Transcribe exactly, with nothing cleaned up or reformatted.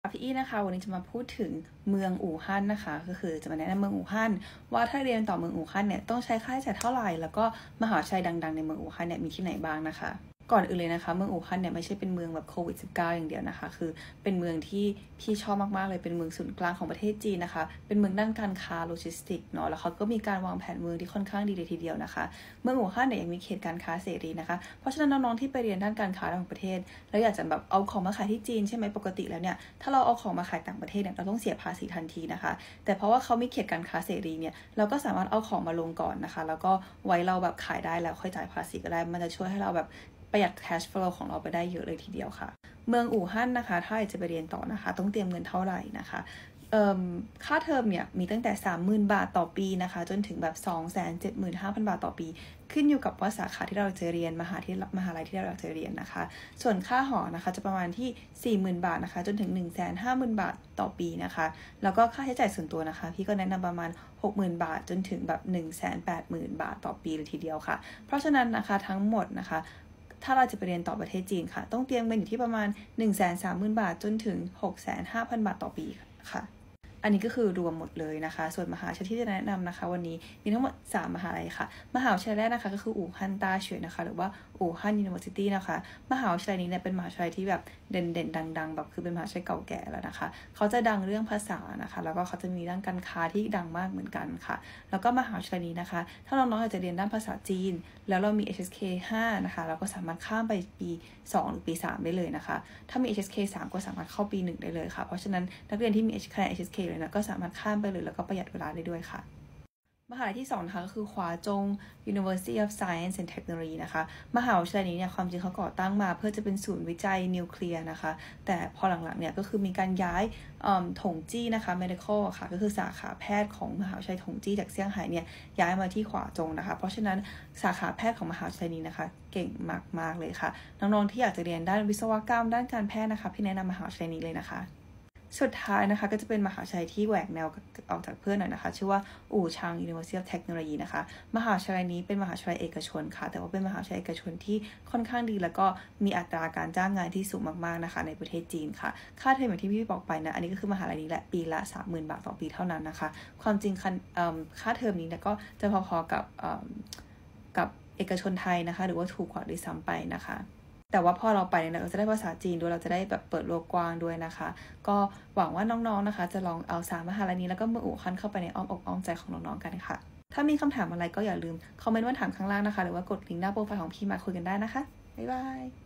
พี่อี้นะคะวันนี้จะมาพูดถึงเมืองอู่ฮั่นนะคะก็คือจะมาแนะนำเมืองอู่ฮั่นว่าถ้าเรียนต่อเมืองอู่ฮั่นเนี่ยต้องใช้ค่าใช้จ่ายเท่าไหร่แล้วก็มหาวิทยาลัยดังๆในเมืองอู่ฮั่นเนี่ยมีที่ไหนบ้างนะคะก่อนอื่นเลยนะคะเมืองอู่ฮั่นเนี่ยไม่ใช่เป็นเมืองแบบโควิด สิบเก้า อย่างเดียวนะคะคือเป็นเมืองที่พี่ชอบมากๆเลยเป็นเมืองศูนย์กลางของประเทศจีนนะคะเป็นเมืองด้านการค้าโลจิสติกเนาะแล้วเขาก็มีการวางแผนเมืองที่ค่อนข้างดีเลยทีเดียวนะคะเมืองอู่ฮั่นเนี่ยยังมีเขตการค้าเสรีนะคะเพราะฉะนั้นน้องๆที่ไปเรียนด้านการค้าต่างประเทศแล้วอยากจะแบบเอาของมาขายที่จีนใช่ไหมปกติแล้วเนี่ยถ้าเราเอาของมาขายต่างประเทศเนี่ยเราต้องเสียภาษีทันทีนะคะแต่เพราะว่าเขามีเขตการค้าเสรีเนี่ยเราก็สามารถเอาของมาลงก่อนนะคะแล้วก็ไว้เราแบบขายได้แล้วค่อยจ่ายภาษีก็ได้มันจะช่วยให้เราแบบประหยัด cash flow ของเราไปได้เยอะเลยทีเดียวค่ะเมืองอู่ฮั่นนะคะถ้าอยากจะไปเรียนต่อนะคะต้องเตรียมเงินเท่าไหร่นะคะค่าเทอมเนี่ยมีตั้งแต่ สามหมื่น บาทต่อปีนะคะจนถึงแบบ สองแสนเจ็ดหมื่นห้าพัน บาทต่อปีขึ้นอยู่กับว่าสาขาที่เราจะเรียนมหาที่มหาลัยที่เราจะเรียนนะคะส่วนค่าหอนะคะจะประมาณที่ สี่หมื่น บาทนะคะจนถึง หนึ่งแสนห้าหมื่น บาทต่อปีนะคะแล้วก็ค่าใช้จ่ายส่วนตัวนะคะพี่ก็แนะนำประมาณ หกหมื่น บาทจนถึงแบบ หนึ่งแสนแปดหมื่น บาทต่อปีเลยทีเดียวค่ะเพราะฉะนั้นนะคะทั้งหมดนะคะถ้าเราจะไปเรียนต่อประเทศจีนค่ะต้องเตรียมเงินอยู่ที่ประมาณ หนึ่งแสนสามหมื่น บาทจนถึง หกแสนห้าพัน บาทต่อปีค่ะอันนี้ก็คือรวมหมดเลยนะคะส่วนมหาวิทยาลัยที่จะแนะนำนะคะวันนี้มีทั้งหมดสามมหาลัยค่ะมหาวิทยาลัยแรกนะคะก็คืออู่ฮั่นต้าเฉวยนะคะหรือว่าอู่ฮั่น University นะคะมหาวิทยาลัยนี้เนี่ยเป็นมหาวิทยาลัยที่แบบเด่นๆดังๆแบบคือเป็นมหาวิทยาลัยเก่าแก่แล้วนะคะเขาจะดังเรื่องภาษานะคะแล้วก็เขาจะมีด้านการค้าที่ดังมากเหมือนกันค่ะแล้วก็มหาวิทยาลัยนี้นะคะถ้าน้องๆอยากจะเรียนด้านภาษาจีนแล้วเรามี เอช เอส เค ห้านะคะเราก็สามารถข้ามไปปีสองหรือปีสามได้เลยนะคะถ้ามี เอช เอส เค สามก็สามารถเข้าปีหนึ่งได้เลยค่ะเพราะฉะนั้นนักเรียนที่มีคะแนน เอช เอส เค เลยนะก็สามารถข้ามไปเลยแล้วก็ประหยัดเวลาได้ด้วยค่ะมหาลัยที่สองนะคะก็คือขวาจง University of Science and Technology นะคะมหาวิทยาลัยนี้เนี่ยความจริงเขาก่อตั้งมาเพื่อจะเป็นศูนย์วิจัยนิวเคลียร์นะคะแต่พอหลังๆเนี่ยก็คือมีการย้ายถงจี้นะคะ medical ค่ะก็คือสาขาแพทย์ของมหาวิทยาลัยถงจี้จากเซี่ยงไฮ้เนี่ยย้ายมาที่ขวาจงนะคะเพราะฉะนั้นสาขาแพทย์ของมหาวิทยาลัยนี้นะคะเก่งมากๆเลยค่ะน้องๆที่อยากจะเรียนด้านวิศวกรรมด้านการแพทย์นะคะพี่แนะนำมหาวิทยาลัยนี้เลยนะคะสุดท้ายนะคะก็จะเป็นมหาวิทยาลัยที่แหวกแนวออกจากเพื่อนหน่อยนะคะชื่อว่าอู่ชาง University of Technology นะคะมหาวิทยาลัยนี้เป็นมหาวิทยาลัยเอกชนค่ะแต่ว่าเป็นมหาวิทยาลัยเอกชนที่ค่อนข้างดีแล้วก็มีอัตราการจ้างงานที่สูงมากๆนะคะในประเทศจีนค่ะค่าเทอมอย่างที่พี่บอกไปนะอันนี้ก็คือมหาลัยนี้แหละปีละ สามหมื่น บาทต่อปีเท่านั้นนะคะความจริงค่าเทอมนี้เนี่ยก็จะพอๆกับกับเอกชนไทยนะคะหรือว่าถูกกว่าด้วยซ้ำไปนะคะแต่ว่าพอเราไปเนี่ยเราจะได้ภาษาจีนด้วยเราจะได้แบบเปิดโลกกว้างด้วยนะคะก็หวังว่าน้องๆนะคะจะลองเอาสามมหาลัยนี้แล้วก็เมืองอู่ฮั่นเข้าไปในอ้อมอกอ้อมใจของน้องๆกันค่ะถ้ามีคำถามอะไรก็อย่าลืมคอมเมนต์มาถามข้างล่างนะคะหรือว่ากดลิงก์หน้าโปรไฟล์ของพี่มาคุยกันได้นะคะบ๊ายบาย